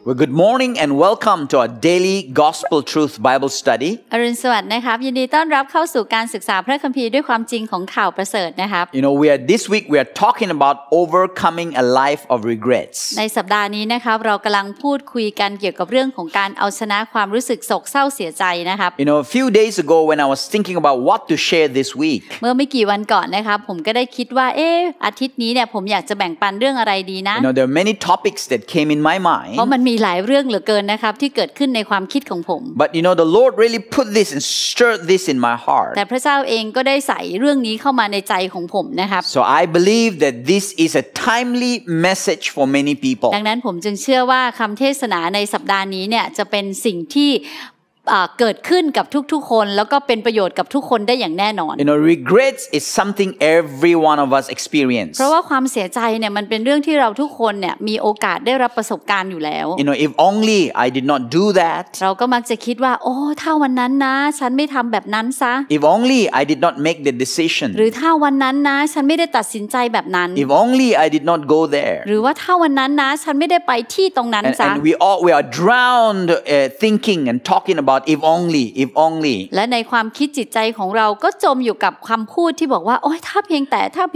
Well, good morning and welcome to our daily Gospel Truth Bible Study. อรุณสวัสดิ์นะครับยินดีต้อนรับเข้าสู่การศึกษาพระคัมภีร์ด้วยความจริงของข่าวประเสริฐนะครับ This week we are talking about overcoming a life of regrets. ในสัปดาห์นี้นะครับเรากำลังพูดคุยกันเกี่ยวกับเรื่องของการเอาชนะความรู้สึกโศกเศร้าเสียใจนะครับ A few days ago when I was thinking about what to share this week. เมื่อไม่กี่วันก่อนนะครับผมก็ได้คิดว่าอาทิตย์นี้เนี่ยผมอยากจะแบ่งปันเรื่องอะไรดีนะ There are many topics that came in my mind. เพราะมันมีหลายเรื่องเหลือเกินนะครับที่เกิดขึ้นในความคิดของผม But the Lord really put this and stirred this in my heart. แต่พระเจ้าเองก็ได้ใส่เรื่องนี้เข้ามาในใจของผมนะครับ So I believe that this is a timely message for many people. ดังนั้นผมจึงเชื่อว่าคำเทศนาในสัปดาห์นี้เนี่ยจะเป็นสิ่งที่เกิดขึ้นกับทุกๆคนแล้วก็เป็นประโยชน์กับทุกคนได้อย่างแน่นอน Regrets is something every one of us experience. เพราะว่าความเสียใจเนี่ยมันเป็นเรื่องที่เราทุกคนเนี่ยมีโอกาสได้รับประสบการณ์อยู่แล้ว If only I did not do that. เราก็มักจะคิดว่าถ้าวันนั้นนะฉันไม่ทำแบบนั้นซะ If only I did not make the decision. หรือถ้าวันนั้นนะฉันไม่ได้ตัดสินใจแบบนั้น If only I did not go there. หรือว่าถ้าวันนั้นนะฉันไม่ได้ไปที่ตรงนั้นซะ And we are drowned thinking and talking about if only. และในความคิดจิตใจของเราก็จมอยู่กับคำพูดที่บอกว่าถ้าเพียงแต่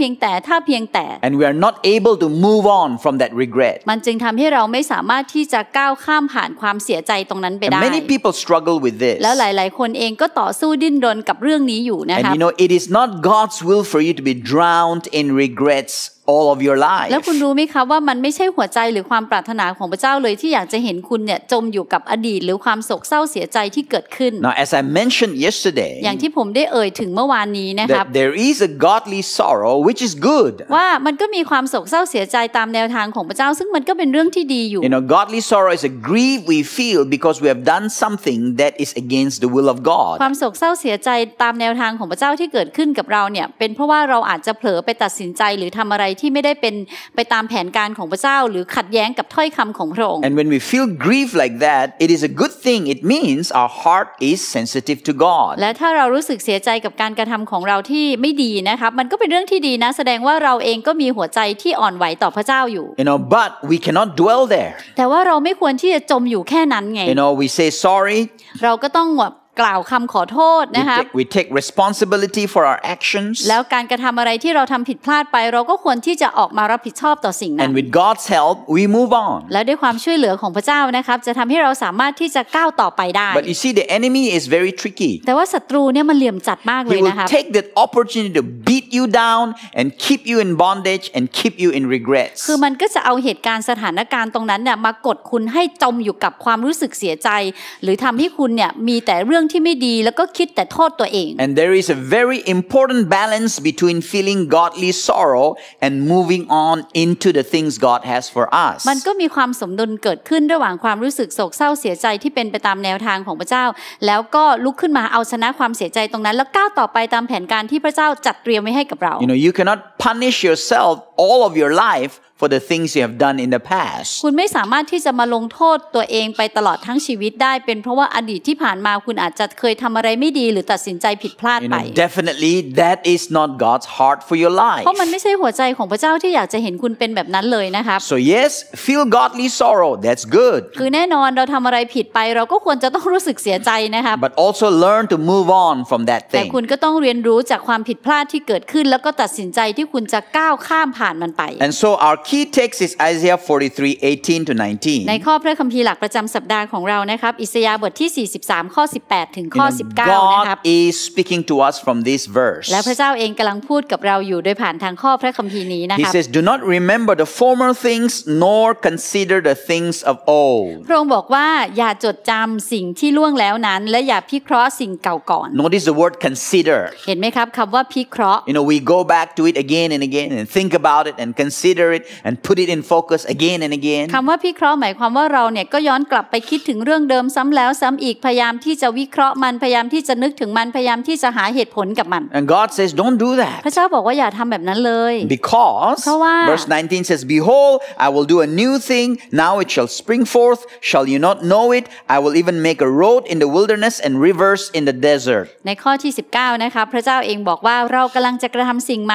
And we are not able to move on from that regret. มันจึงทำให้เราไม่สามารถที่จะก้าวข้ามผ่านความเสียใจตรงนั้นไปได้ And many people struggle with this. แล้วหลายๆคนเองก็ต่อสู้ดิ้นรนกับเรื่องนี้อยู่นะครับ And it is not God's will for you to be drowned in regrets all of your life. แล้วคุณรู้ไหมคะว่ามันไม่ใช่หัวใจหรือความปรารถนาของพระเจ้าเลยที่อยากจะเห็นคุณเนี่ยจมอยู่กับอดีตหรือความโศกเศร้าเสียใจที่เกิดขึ้น Now as I mentioned yesterday อย่างที่ผมได้เอ่ยถึงเมื่อวานนี้นะครับ that there is a godly sorrow which is good. ว่ามันก็มีความโศกเศร้าเสียใจตามแนวทางของพระเจ้าซึ่งมันก็เป็นเรื่องที่ดีอยู่ Godly sorrow is a grief we feel because we have done something that is against the will of God. ความโศกเศร้าเสียใจตามแนวทางของพระเจ้าที่เกิดขึ้นกับเราเนี่ยเป็นเพราะว่าเราอาจจะเผลอไปตัดสินใจหรือทำอะไรที่ไม่ได้เป็นไปตามแผนการของพระเจ้าหรือขัดแย้งกับถ้อยคำของพระองค์ And when we feel grief like that, it is a good thing. It means our heart is sensitive to God. และถ้าเรารู้สึกเสียใจกับการกระทำของเราที่ไม่ดีนะครับมันก็เป็นเรื่องที่ดีนะแสดงว่าเราเองก็มีหัวใจที่อ่อนไหวต่อพระเจ้าอยู่ But we cannot dwell there. แต่ว่าเราไม่ควรที่จะจมอยู่แค่นั้นไง We say sorry. เราก็ต้องกล่าวคำขอโทษนะคะ We take responsibility for our actions. แล้วการกระทำอะไรที่เราทำผิดพลาดไปเราก็ควรที่จะออกมารับผิดชอบต่อสิ่งนั้น And with God's help, we move on. และด้วยความช่วยเหลือของพระเจ้านะครับจะทำให้เราสามารถที่จะก้าวต่อไปได้ But you see, the enemy is very tricky. แต่ว่าศัตรูเนี่ยมันเหลี่ยมจัดมากเลยนะคะ He will take that opportunity to beat you down and keep you in bondage and keep you in regrets. คือมันก็จะเอาเหตุการณ์สถานการณ์ตรงนั้นเนี่ยมากดคุณให้จมอยู่กับความรู้สึกเสียใจหรือทำให้คุณเนี่ยมีแต่เรื่องที่ไม่ดีแล้วก็คิดแต่โทษตัวเอง And there is a very important balance between feeling godly sorrow and moving on into the things God has for us. มันก็มีความสมดุลเกิดขึ้นระหว่างความรู้สึกโศกเศร้าเสียใจที่เป็นไปตามแนวทางของพระเจ้าแล้วก็ลุกขึ้นมาเอาชนะความเสียใจตรงนั้นแล้วก้าวต่อไปตามแผนการที่พระเจ้าจัดเตรียมไว้ให้กับเรา You cannot punish yourself all of your life for the things you have done in the past. คุณไม่สามารถที่จะมาลงโทษตัวเองไปตลอดทั้งชีวิตได้เป็นเพราะว่าอดีตที่ผ่านมาคุณอาจจะเคยทำอะไรไม่ดีหรือตัดสินใจผิดพลาดไป Definitely that is not God's heart for your life. เพราะมันไม่ใช่หัวใจของพระเจ้าที่อยากจะเห็นคุณเป็นแบบนั้นเลยนะครับ So yes, feel godly sorrow. That's good. คือแน่นอนเราทำอะไรผิดไปเราก็ควรจะต้องรู้สึกเสียใจนะครับ But also learn to move on from that แต่ thing. คุณก็ต้องเรียนรู้จากความผิดพลาดที่เกิดขึ้นแล้วก็ตัดสินใจที่คุณจะก้าวข้ามผ่านมันไป And so our key text is Isaiah 43:18 to 19. ในข้อพระคัมภีร์หลักประจำสัปดาห์ของเรานะครับอิสยาห์บทที่43ข้อ18ถึงข้อ19นะครับ God is speaking to us from this verse. และพระเจ้าเองกำลังพูดกับเราอยู่โดยผ่านทางข้อพระคัมภีร์นี้นะค He รับ says, "Do not remember the former things, nor consider the things of old." พระองค์บอกว่าอย่าจดจำสิ่งที่ล่วงแล้วนั้นและอย่าพิเคราะห์สิ่งเก่าก่อน Notice the word consider. เห็นไหมครับคำว่าพิเคราะห์ We go back to it again and again and think about it and consider it and put it in focus again and again. คำว่าพิเคราะห์หมายความว่าเราเนี่ยก็ย้อนกลับไปคิดถึงเรื่องเดิมซ้ำแล้วซ้ำอีกพยายามที่จะวิเคราะห์มันพยายามที่จะนึกถึงมันพยายามที่จะหาเหตุผลกับมัน And God says, "Don't do that." พระเจ้าบอกว่าอย่าทำแบบนั้นเลย Because verse 19 says, "Behold, I will do a new thing. Now it shall spring forth. Shall you not know it? I will even make a road in the wilderness and rivers in the desert." ในข้อที่19นะคะพระเจ้าเองบอกว่าเรากำลังจะกระทำสิ่งใหม่งอก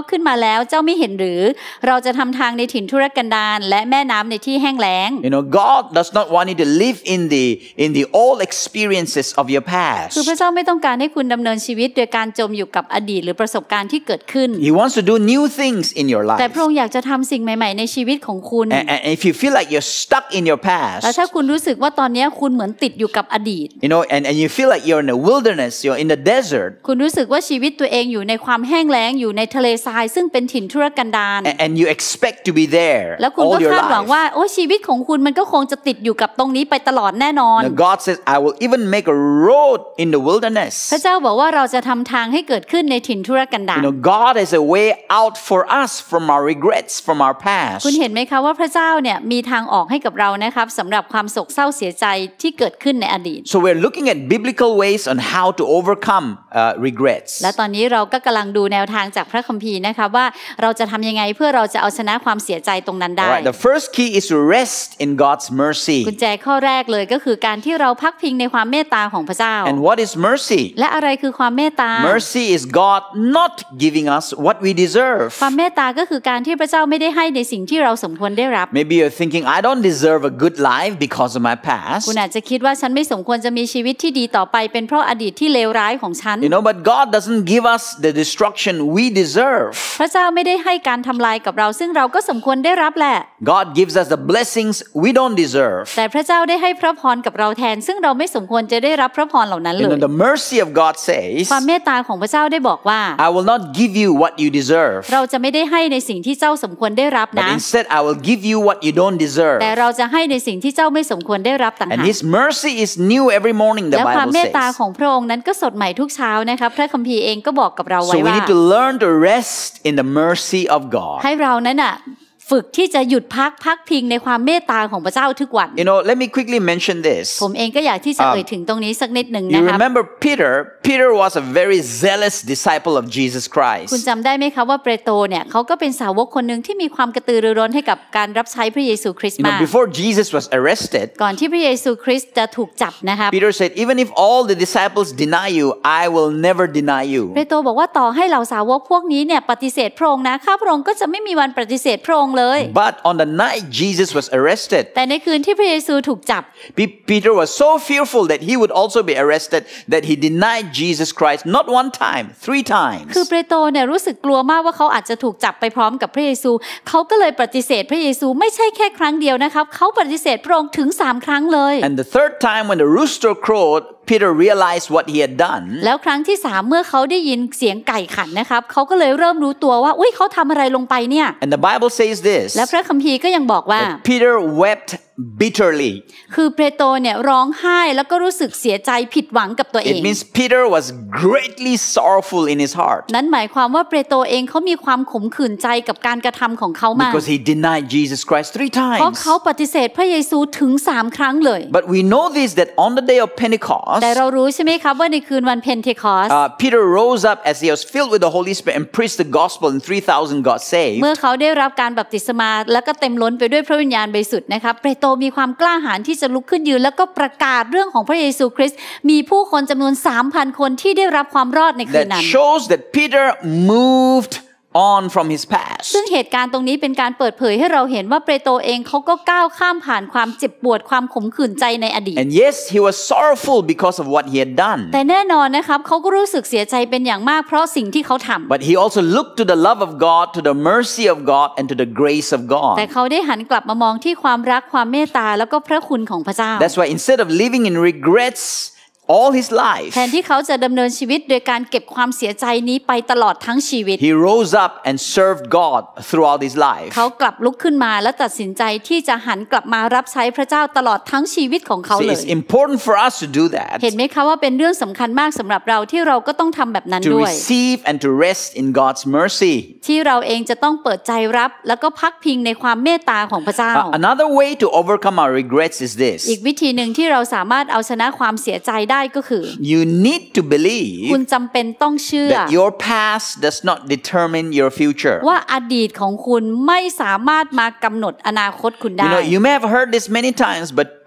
ขึ้นมาแล้วเจ้าไม่เห็นหรือเราจะทำทางในถิ่นทุรกันดารและแม่น้ำในที่แห้งแล้ง God does not want you to live in the old experiences of your past. คือพระเจ้าไม่ต้องการให้คุณดำเนินชีวิตโดยการจมอยู่กับอดีตหรือประสบการณ์ที่เกิดขึ้น He wants to do new things in your life. แต่พระองค์อยากจะทำสิ่งใหม่ๆในชีวิตของคุณ And if you feel like you're stuck in your past, แล้วถ้าคุณรู้สึกว่าตอนนี้คุณเหมือนติดอยู่กับอดีต and you feel like you're in a wilderness, you're in the desert, คุณรู้สึกว่าชีวิตตัวเองอยู่ในความแห้งแล้งอยู่ในทะเลทรายซึ่งเป็นถิ่นทุรกันดาร and you expect to be there แล้วคุณ all ก็ your คาดหวัง life. ว่าโอ้ชีวิตของคุณมันก็คงจะติดอยู่กับตรงนี้ไปตลอดแน่นอน God says, I will even make a road in the wilderness. พระเจ้าบอกว่าเราจะทำทางให้เกิดขึ้นในถิ่นทุรกันดาร God has a way out for us from our regrets, from our past. คุณเห็นไหมคะว่าพระเจ้าเนี่ยมีทางออกให้กับเรานะครับสำหรับความโศกเศร้าเสียใจที่เกิดขึ้นในอดีต So we're looking at biblical ways on how to overcome regrets. และตอนนี้เราก็กำลังดูแนวทางจากพระคัมภีร์นะคะว่าเราจะทำยังไงเพื่อเราจะเอาชนะความเสียใจตรงนั้นได้ Right, the first key is to rest in God's mercy. กุญแจข้อแรกเลยก็คือการที่เราพักพิงในความเมตตาของพระเจ้า And what is mercy? และอะไรคือความเมตตา Mercy is God not giving us what we deserve. ความเมตตาก็คือการที่พระเจ้าไม่ได้ให้ในสิ่งที่เราสมควรได้รับ Maybe you're thinking, I don't deserve a good life because of my past. คุณอาจจะคิดว่าฉันไม่สมควรจะมีชีวิตที่ดีต่อไปเป็นเพราะอดีตที่เลวร้ายของฉัน But God doesn't give us the destruction we deserve. พระเจ้าไม่ได้ให้การทำลายกับเราซึ่งเราก็สมควรได้รับแหละ God gives us the blessings we don't deserve. แต่พระเจ้าได้ให้พระพรกับเราแทนซึ่งเราไม่สมควรจะได้รับพระพรเหล่านั้นเลย The mercy of God says, ความเมตตาของพระเจ้าได้บอกว่า I will not give you what you deserve. เราจะไม่ได้ให้ในสิ่งที่เจ้าสมควรได้รับนะ But instead, I will give you what you don't deserve. แต่เราจะให้ในสิ่งที่เจ้าไม่สมควรได้รับต่างหาก And His mercy is new every morning, the และความ Bible เมตตา says. ของพระองค์นั้นก็สดใหม่ทุกเช้านะครับพระคัมภีร์เองก็บอกกับเราไว้ So we ว่า need to learn to rest in the mercy of God. ให้เรานั้นน่ะฝึกที่จะหยุดพักพิงในความเมตตาของพระเจ้าทุกวัน Let me quickly mention this. ผมเองก็อยากที่จะเอ่ยถึงตรงนี้สักนิดหนึ่งนะ You ครับ remember Peter was a very zealous disciple of Jesus คุณ Christ. จำได้ไหมคะว่าเปโตรเนี่ยเขาก็เป็นสาวกคนหนึ่งที่มีความกระตือรือร้นให้กับการรับใช้พระเยซูคริสต์มาก Before Jesus was arrested, ก่อนที่พระเยซูคริสต์จะถูกจับนะครับ Peter said, even if all the disciples deny you, I will never deny you. เปโตรบอกว่าต่อให้เหล่าสาวกพวกนี้เนี่ยปฏิเสธพระองค์นะข้าพระองค์ก็จะไม่มีวันปฏิเสธพระองค์เลย But on the night Jesus was arrested, แต่ในคืนที่พระเยซูถูกจับ Peter was so fearful that he would also be arrested that he denied Jesus Christ not one time, 3 times. คือเปโตรเนี่ยรู้สึกกลัวมากว่าเขาอาจจะถูกจับไปพร้อมกับพระเยซูเขาก็เลยปฏิเสธพระเยซูไม่ใช่แค่ครั้งเดียวนะครับเขาปฏิเสธพระองค์ถึง3 ครั้งเลย And the third time when the rooster crowed, Peter realized what he had done. แล้วครั้งที่3เมื่อเขาได้ยินเสียงไก่ขันนะครับเขาก็เลยเริ่มรู้ตัวว่าอุ๊ยเขาทำอะไรลงไปเนี่ย And the Bible says this, และพระคัมภีร์ก็ยังบอกว่า Peter wept bitterly. คือเปโตรเนี่ยร้องไห้แล้วก็รู้สึกเสียใจผิดหวังกับตัวเอง It means Peter was greatly sorrowful in his heart นั้นหมายความว่าเปโตรเองเขามีความขมขื่นใจกับการกระทำของเขามาก because he denied Jesus Christ 3 เพราะ times. เขาปฏิเสธพระเยซูถึง3 ครั้งเลย But we know this that on the day of Pentecost, แต่เรารู้ใช่ไหมครับว่าในคืนวันเพนเทคอส Peter rose up as he was filled with the Holy Spirit and preached the gospel, and 3,000 got saved. เมื่อเขาได้รับการบัพติศมาแล้วก็เต็มล้นไปด้วยพระวิญญาณบริสุทธิ์นะครับเปโตรมีความกล้าหาญที่จะลุกขึ้นยืนแล้วก็ประกาศเรื่องของพระเยซูคริสต์มีผู้คนจำนวน 3,000 คนที่ได้รับความรอดในคืนนั้น That shows that Peter moved on from his past. ซึ่งเหตุการณ์ตรงนี้เป็นการเปิดเผยให้เราเห็นว่าเปโตรเองเขาก็ก้าวข้ามผ่านความเจ็บปวดความขมขื่นใจในอดีต And yes, he was sorrowful because of what he had done. แต่แน่นอนนะครับเขาก็รู้สึกเสียใจเป็นอย่างมากเพราะสิ่งที่เขาทำ But he also looked to the love of God, to the mercy of God, and to the grace of แต่ God. เขาได้หันกลับมามองที่ความรักความเมตตาแล้วก็พระคุณของพระเจ้า That's why instead of living in regrets all his life, แทนที่เขาจะดำเนินชีวิตโดยการเก็บความเสียใจนี้ไปตลอดทั้งชีวิต he rose up and served God throughout his life. เขากลับลุกขึ้นมาและตัดสินใจที่จะหันกลับมารับใช้พระเจ้าตลอดทั้งชีวิตของเขา See, เลย it's important for us to do that, เห็นไหมคะว่าเป็นเรื่องสำคัญมากสำหรับเราที่เราก็ต้องทำแบบนั้น to ด้วย receive and to rest in God's mercy. ที่เราเองจะต้องเปิดใจรับแล้วก็พักพิงในความเมตตาของพระเจ้า Another way to overcome our regrets is อีก this. วิธีหนึ่งที่เราสามารถเอาชนะความเสียใจได้ก็คือ You need to คุณ believe จำเป็นต้องเชื่อ that your past does not determine your future. ว่าอดีตของคุณไม่สามารถมากำหนดอนาคตคุณได้ You may have heard this many times, but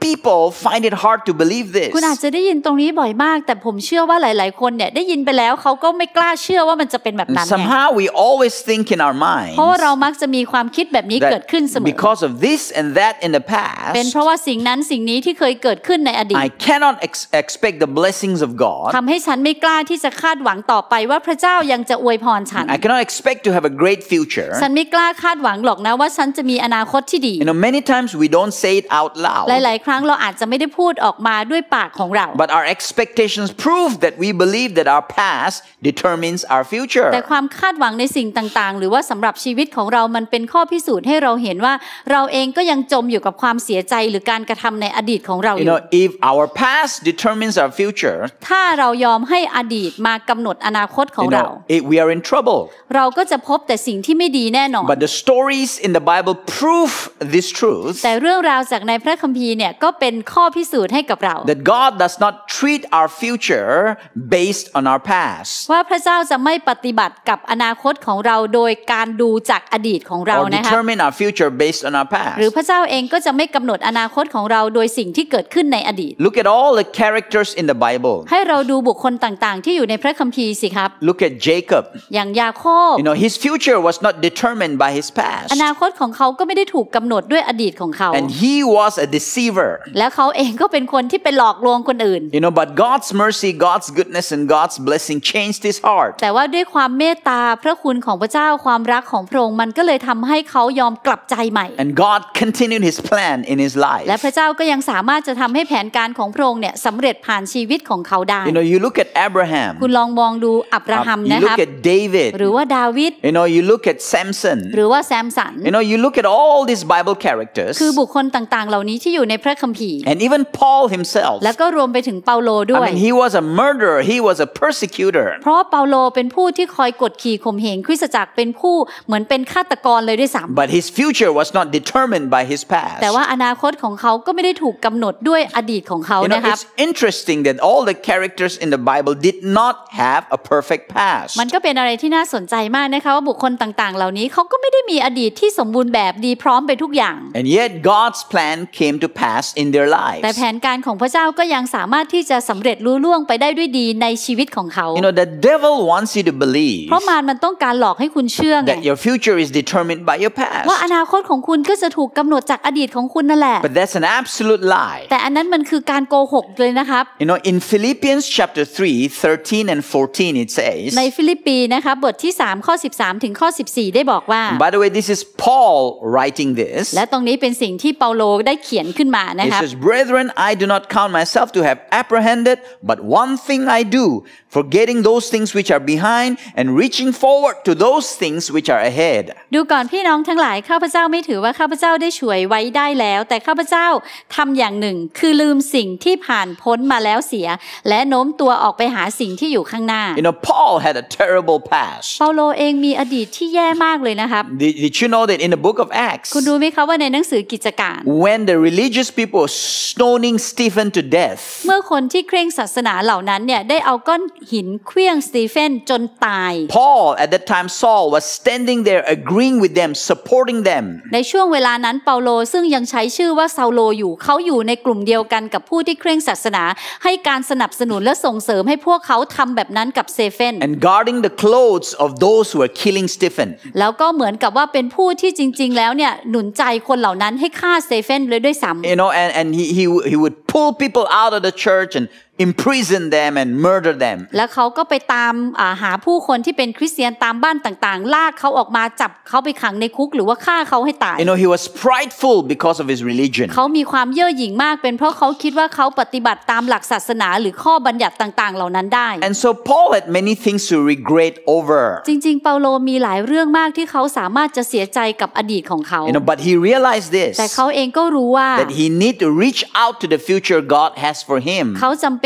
people find it hard to believe this. คุณอาจจะได้ยินตรงนี้บ่อยมากแต่ผมเชื่อว่าหลายๆคนเนี่ยได้ยินไปแล้วเขาก็ไม่กล้าเชื่อว่ามันจะเป็นแบบนั้น Somehow we always think in our minds เพราะว่าเรามักจะมีความคิดแบบนี้เกิดขึ้นเสมอ because of this and that in the past เป็นเพราะว่าสิ่งนั้นสิ่งนี้ที่เคยเกิดขึ้นในอดีต I cannot expect the blessings of God ทำให้ฉันไม่กล้าที่จะคาดหวังต่อไปว่าพระเจ้ายังจะอวยพรฉัน I cannot expect to have a great future ฉันไม่กล้าคาดหวังหรอกนะว่าฉันจะมีอนาคตที่ดี many times we don't say it out loud หลายๆครั้งเราอาจจะไม่ได้พูดออกมาด้วยปากของเรา but our expectations prove that we believe that our past determines our future แต่ความคาดหวังในสิ่งต่างๆหรือว่าสำหรับชีวิตของเรามันเป็นข้อพิสูจน์ให้เราเห็นว่าเราเองก็ยังจมอยู่กับความเสียใจหรือการกระทำในอดีตของเราอยู่ if our past determines our future ถ้าเรายอมให้อดีตมากำหนดอนาคตของเรา we are in trouble เราก็จะพบแต่สิ่งที่ไม่ดีแน่นอน but the stories in the Bible prove this truth แต่เรื่องราวจากในพระคัมภีร์เนี่ยก็เป็นข้อพิสูจน์ให้กับเรา that God does not treat our future based on our past ว่าพระเจ้าจะไม่ปฏิบัติกับอนาคตของเราโดยการดูจากอดีตของเรา or นะคะ determine our future based on our past หรือพระเจ้าเองก็จะไม่กำหนดอนาคตของเราโดยสิ่งที่เกิดขึ้นในอดีต look at all the characters in the Bible ให้เราดูบุคคลต่างๆที่อยู่ในพระคัมภีร์สิครับ look at Jacob อย่างยาโคบ his future was not determined by his past อนาคตของเขาก็ไม่ได้ถูกกำหนดด้วยอดีตของเขา and he was a deceiver และเขาเองก็เป็นคนที่ไปหลอกลวงคนอื่น but God's mercy God's goodness and God's blessing changed his heart แต่ว่าด้วยความเมตตาพระคุณของพระเจ้าความรักของพระองค์มันก็เลยทำให้เขายอมกลับใจใหม่ and God continued his plan in his life และพระเจ้าก็ยังสามารถจะทำให้แผนการของพระองค์เนี่ยสำเร็จผ่านชีวิตของเขาได้ you look at Abraham คุณลองมองดูอับราฮัม you นะครับ look at David หรือว่าดาวิด you look at Samson หรือว่าแซมสัน you look at all these Bible characters คือบุคคลต่างๆเหล่านี้ที่อยู่ในพระคัมภีร์ and even Paul himself แล้วก็รวมไปถึงเปาโลด้วย he was a murderer he was a persecutor เพราะเปาโลเป็นผู้ที่คอยกดขี่ข่มเหงคริสตจักรเป็นผู้เหมือนเป็นฆาตกรเลยด้วยซ้ำ but his future was not determined by his past แต่ว่าอนาคตของเขาก็ไม่ได้ถูกกำหนดด้วยอดีตของเขานะครับ it's interesting that all the characters in the Bible did not have a perfect past มันก็เป็นอะไรที่น่าสนใจมากนะคะว่าบุคคลต่างๆเหล่านี้เขาก็ไม่ได้มีอดีตที่สมบูรณ์แบบดีพร้อมไปทุกอย่าง and yet God's plan came to pass in their lives แต่แผนการของพระเจ้าก็ยังสามารถที่จะสำเร็จลุล่วงไปได้ด้วยดีในชีวิตของเขา the devil wants you to believe เพราะมันต้องการหลอกให้คุณเชื่อไง that your future is determined by your past ว่าอนาคตของคุณก็จะถูกกำหนดจากอดีตของคุณนั่นแหละ but that's an absolute lie แต่อันนั้นมันคือการโกหกเลยนะครับ in Philippians chapter 3:13 and 14 it says ในฟิลิปปีนะคะบทที่3ข้อ13ถึงข้อ14ได้บอกว่า by the way this is Paul writing this และตรงนี้เป็นสิ่งที่เปาโลได้เขียนขึ้นมานะ He ครับ says brethren I do not count myself to have apprehended but one thing I do forgetting those things which are behind and reaching forward to those things which are ahead ดูก่อนพี่น้องทั้งหลายข้าพเจ้าไม่ถือว่าข้าพเจ้าได้ฉวยไว้ได้แล้วแต่ข้าพเจ้าทำอย่างหนึ่งคือลืมสิ่งที่ผ่านพ้นมาแล้วเสียและโน้มตัวออกไปหาสิ่งที่อยู่ข้างหน้า Paul had a terrible past เปาโลเองมีอดีตที่แย่มากเลยนะครับ Did you know that in the book of Acts คุณรู้ไหมคะว่าในหนังสือกิจการ when the religious people were stoning Stephen to death เมื่อคนที่เคร่งศาสนาเหล่านั้นเนี่ยได้เอาก้อนหินเคลื่องสตีเฟนจนตาย Paul at that time Saul was standing there agreeing with them supporting them ในช่วงเวลานั้นเปาโลซึ่งยังใช้ชื่อว่าซาโลอยู่เขาอยู่ในกลุ่มเดียวกันกับผู้ที่เคร่งศาสนาให้การสนับสนุนและส่งเสริมให้พวกเขาทำแบบนั้นกับสเตเฟน and guarding the clothes of those who were killing Stephen แล้วก็เหมือนกับว่าเป็นผู้ที่จริงๆแล้วเนี่ยหนุนใจคนเหล่านั้นให้ฆ่าสเตเฟนเลยด้วยซ้ำ and he would pull people out of the church and imprison them and murder them แล้วเขาก็ไปตามหาผู้คนที่เป็นคริสเตียนตามบ้านต่างๆลากเขาออกมาจับเขาไปขังในคุกหรือว่าฆ่าเขาให้ตาย he was prideful because of his religion เขามีความเย่อหยิ่งมากเป็นเพราะเขาคิดว่าเขาปฏิบัติตามหลักศาสนาหรือข้อบัญญัติต่างๆเหล่านั้นได้ and so Paul had many things to regret over จริงๆเปาโลมีหลายเรื่องมากที่เขาสามารถจะเสียใจกับอดีตของเขา but he realized this แต่เขาเองก็รู้ว่า that he need to reach out to the future God has for him เขาจำเป็น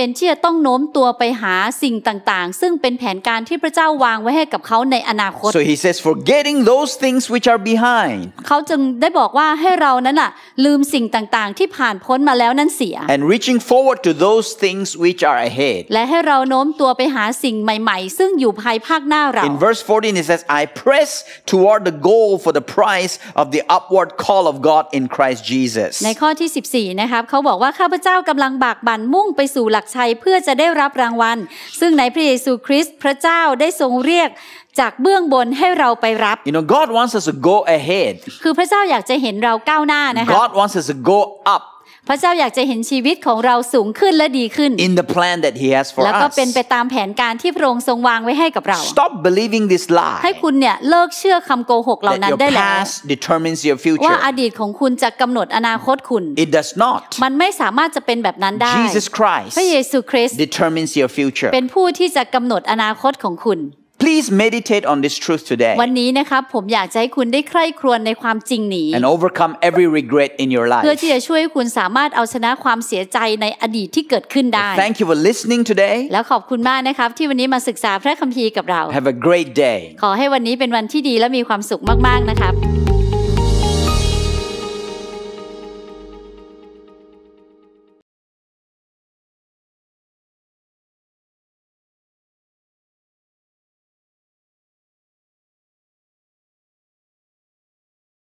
เป็นที่จะต้องโน้มตัวไปหาสิ่งต่างๆซึ่งเป็นแผนการที่พระเจ้าวางไว้ให้กับเขาในอนาคต So he says, forgetting those things which are behind เขาจึงได้บอกว่าให้เรานั้นน่ะลืมสิ่งต่างๆที่ผ่านพ้นมาแล้วนั้นเสีย and reaching forward to those things which are ahead. และให้เราโน้มตัวไปหาสิ่งใหม่ๆซึ่งอยู่ภายภาคหน้าเรา In verse 14 it says, I press toward the goal for the prize of the upward call of God in Christ Jesus. ในข้อที่14นะครับเขาบอกว่าข้าพเจ้ากำลังบากบั่นมุ่งไปสู่หลักชัยเพื่อจะได้รับรางวัลซึ่งในพระเยซูคริสต์พระเจ้าได้ทรงเรียกจากเบื้องบนให้เราไปรับ You know, God wants us to go ahead. คือพระเจ้าอยากจะเห็นเราก้าวหน้านะคะ God wants us to go up พระเจ้าอยากจะเห็นชีวิตของเราสูงขึ้นและดีขึ้น in the plan that He has for แล้วก็ us. เป็นไปตามแผนการที่พระองค์ทรงวางไว้ให้กับเรา Stop believing this ให้ lie คุณเนี่ยเลิกเชื่อคำโกหกเหล่า that นั้น your ได้แล้ว past determines your ว่า future. อดีตของคุณจะกำหนดอนาคตคุณ It does not. มันไม่สามารถจะเป็นแบบนั้นได้ Jesus Christ พระเยซูคริสต์ determines your future. เป็นผู้ที่จะกำหนดอนาคตของคุณ Please meditate on this truth today วันนี้นะครับผมอยากจะให้คุณได้ใคร่ครวญในความจริงนี้ and overcome every regret in your เพื่อ life. ที่จะช่วยให้คุณสามารถเอาชนะความเสียใจในอดีตที่เกิดขึ้นได้ Thank you for listening today. แล้วขอบคุณมากนะครับที่วันนี้มาศึกษาพระคัมภีร์กับเรา Have a great day. ขอให้วันนี้เป็นวันที่ดีและมีความสุขมากๆนะครับ